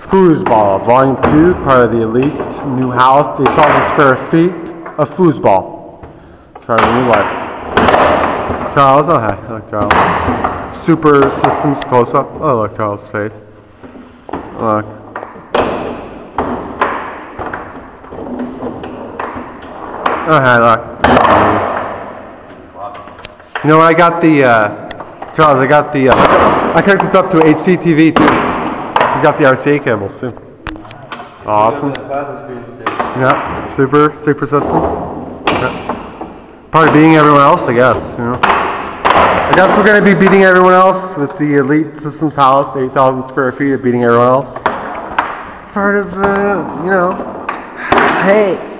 Foosball, Volume 2, part of the Elite new house, 8,000 square feet of foosball. It's part of the new life. Charles, oh hi, look Charles. Super Systems close-up. Oh look, Charles' face. Look. Oh hi, look. You know, I got the, Charles, I got the, I connected this up to HDTV too. We got the RCA cables too. Awesome. Yeah, super system. Yeah. Part of beating everyone else, I guess. You know. I guess we're going to be beating everyone else with the Elite Systems house, 8,000 square feet of beating everyone else. It's part of, you know. Hey.